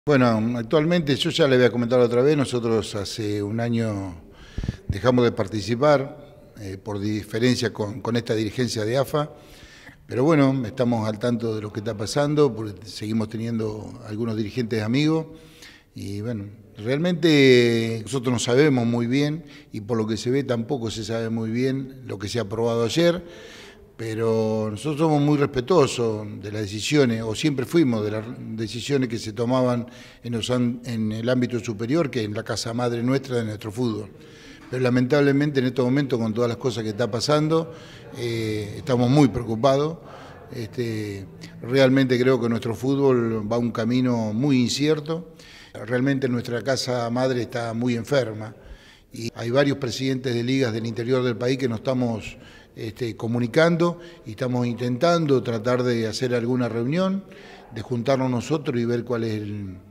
Bueno, actualmente yo ya le había comentado otra vez, nosotros hace un año dejamos de participar por diferencia con esta dirigencia de AFA, pero bueno, estamos al tanto de lo que está pasando, porque seguimos teniendo algunos dirigentes amigos y bueno, realmente nosotros no sabemos muy bien y por lo que se ve tampoco se sabe muy bien lo que se ha aprobado ayer. Pero nosotros somos muy respetuosos de las decisiones, o siempre fuimos de las decisiones que se tomaban en el ámbito superior, que es la casa madre nuestra de nuestro fútbol. Pero lamentablemente en estos momentos, con todas las cosas que está pasando, estamos muy preocupados. Realmente creo que nuestro fútbol va a un camino muy incierto. Realmente nuestra casa madre está muy enferma. Y hay varios presidentes de ligas del interior del país que nos estamos comunicando y estamos intentando tratar de hacer alguna reunión, de juntarnos nosotros y ver cuáles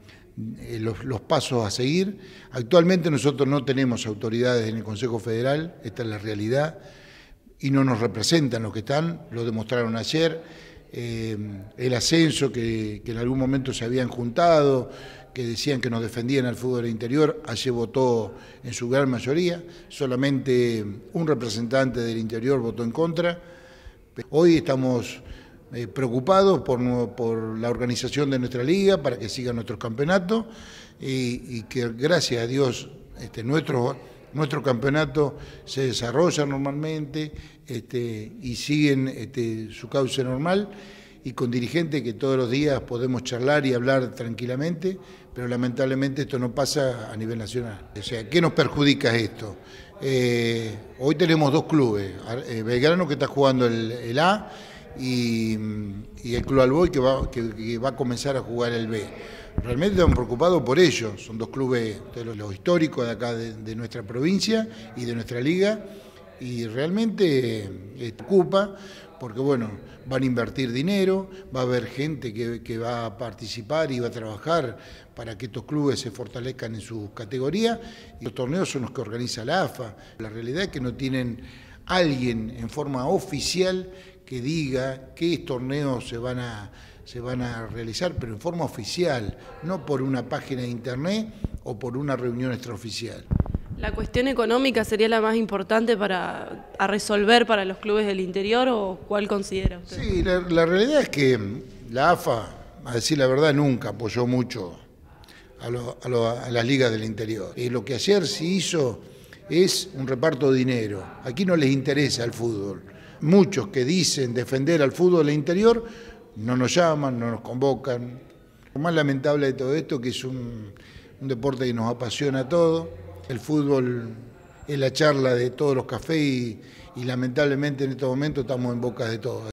los pasos a seguir. Actualmente nosotros no tenemos autoridades en el Consejo Federal, esta es la realidad, y no nos representan los que están, lo demostraron ayer. El ascenso que en algún momento se habían juntado, que decían que nos defendían al fútbol interior, ayer votó en su gran mayoría, solamente un representante del interior votó en contra. Hoy estamos preocupados por la organización de nuestra liga, para que siga nuestro campeonato y que gracias a Dios nuestro campeonato se desarrolla normalmente y siguen su cauce normal y con dirigentes que todos los días podemos charlar y hablar tranquilamente, pero lamentablemente esto no pasa a nivel nacional. O sea, ¿qué nos perjudica esto? Hoy tenemos dos clubes, Belgrano que está jugando el A y el Club Alboy que va a comenzar a jugar el B. Realmente estamos preocupados por ellos, son dos clubes de los históricos de acá de nuestra provincia y de nuestra liga y realmente preocupa porque bueno, van a invertir dinero, va a haber gente que va a participar y va a trabajar para que estos clubes se fortalezcan en sus categorías y los torneos son los que organiza la AFA. La realidad es que no tienen alguien en forma oficial que diga qué torneos se van a realizar, pero en forma oficial, no por una página de internet o por una reunión extraoficial. ¿La cuestión económica sería la más importante a resolver para los clubes del interior o cuál considera usted? Sí, la realidad es que la AFA, a decir la verdad, nunca apoyó mucho a las ligas del interior. Y lo que ayer se hizo es un reparto de dinero. Aquí no les interesa el fútbol. Muchos que dicen defender al fútbol del interior no nos llaman, no nos convocan. Lo más lamentable de todo esto es que es un deporte que nos apasiona a todos. El fútbol es la charla de todos los cafés y lamentablemente en estos momentos estamos en boca de todos.